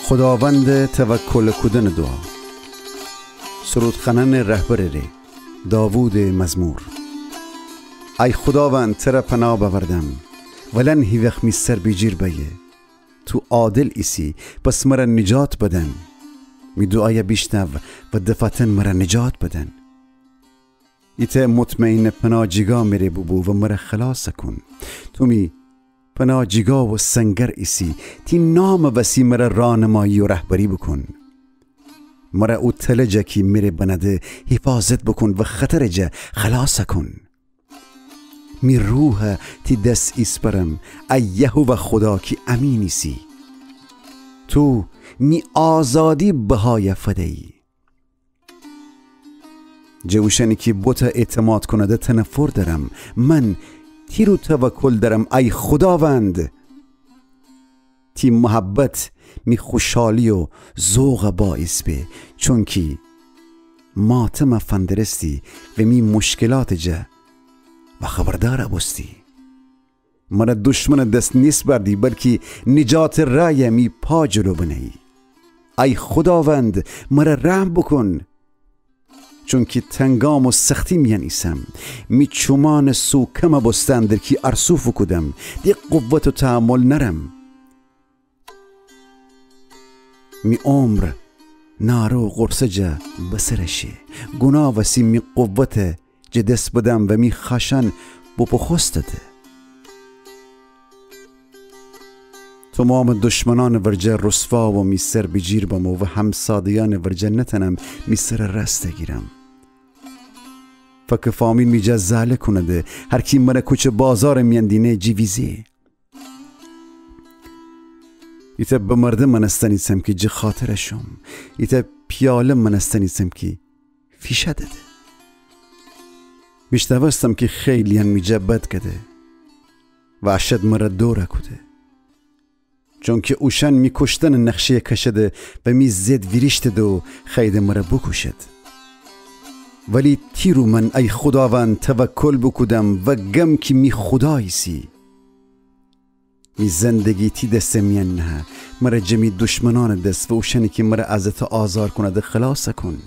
خداوند توکل کدن دعا. سرود خنن رهبر ری داوود مزمور. ای خداوند ترا پناه بوردم ولن هی وقت می سر بیجیر بیه. تو عادل ایسی پس مرا نجات بدن. می دعای بیشنو و دفتن مرا نجات بدن. ایته مطمئن پناه جیگا میره ببو و مرا خلاص کن. تو می پناه جیگا و سنگر ایسی تی نام وسی مرا رانمایی و رهبری بکن. مرا او تلجه کی میره بنده حفاظت بکن و خطر جه خلاص کن. می روح تی دست ایسپرم ای یهوه خدا کی امینی سی. تو می آزادی بهای فدایی. جوشنی که بوت اعتماد کنده تنفر دارم. من تی رو توکل دارم ای خداوند. تی محبت می خوشحالی و ذوق باعث به چون که ماتم فندرستی و می مشکلات جه و خبردار بستی. مرا دشمن دست نیست بردی بلکه نجات رای می پا جلو بنهی. ای خداوند مرا رحم بکن چون که تنگام و سختی میانیسم. می چومان سوکم بستن در که ارسوف کدم دی قوت و تحمل نرم. می عمر نارو قرصه جه بسرشه گناه وسی می قوت جه دست بدم و می خشن بپخستده. تمام دشمنان ورجه رسوا و می سر بجیر بمو و همسادیان ورجه نتنم می سر رسته گیرم. فکر فامیل می جه زاله کنده هر کی مرا کوچه بازار میاندینه جیویزی. ایتا به مردم منستنیسم که جه خاطرشم. ایتا پیاله منستنیسم که فیشه داده. بیشتوستم که خیلی هن می جه بد کده و اشد مرا دوره کده. چون که اوشن می کشتن نقشه کشده و می زد ویریشت دو خیده مرا بکشد. ولی تیرو من ای خداوند توکل بکدم و گم که می خداییسی. می زندگی تی دست میان نه مرا جمی دشمنان دست و اوشنی که مرا ازت آزار کنده خلاص کن.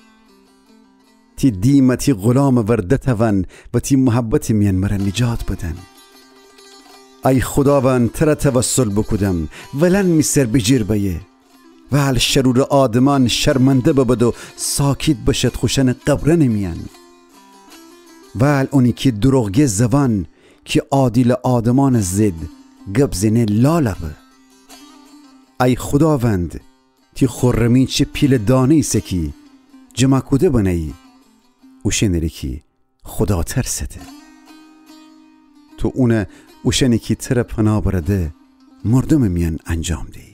تی دیمتی غلام وردت ون و تی محبت میان مرا نجات بدن. ای خداوند ترا توسل بکدم ولن می سر بجیر بیه. و شرور آدمان شرمنده ببد و ساکت بشد خوشن قبره نمیان. و اونی که دروغگه زبان که عادل آدمان زد گبزنه لالبه. ای خداوند تی خورمین چه پیل دانه سکی جمع کده بنهی اوشنری که خدا ترسده. تو اونه اوشنی که تر پناه برده مردم میان انجام دی.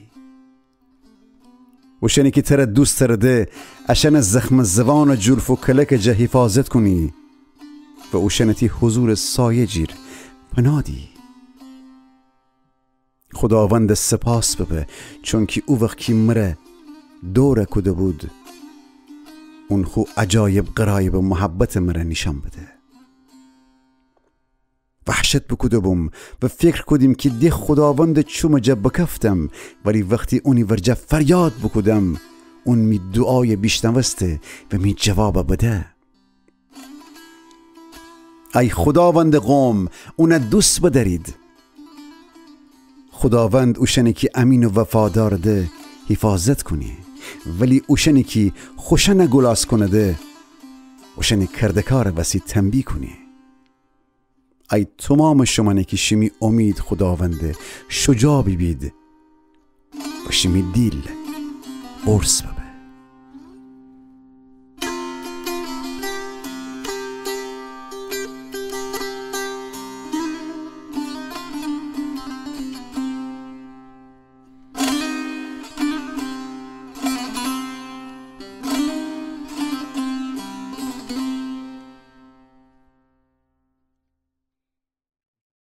اوشنی که تر دوست ترده اشن زخم زوان و جلف و کلک جه حفاظت کنی و اوشنتی حضور سایه جیر پناه دی. خداوند سپاس ببه چون که او وقت که مره دوره کده بود اون خو عجایب قرایب و محبت مره نشان بده. وحشت بکده بم و فکر کدیم که دی خداوند چوم جب بکفتم ولی وقتی اونی ورجه فریاد بکدم اون می دعای بیشنوسته و می جواب بده. ای خداوند قوم اون دوست بدارید. خداوند اوشنی که امین و وفادار ده حفاظت کنی ولی اوشنی که خوشن گلاس کنده اوشنی کردکار وسی تنبیه کنی. ای تمام شمانه که شمی امید خداونده شجاع بید و شمی دیل قرص ببه.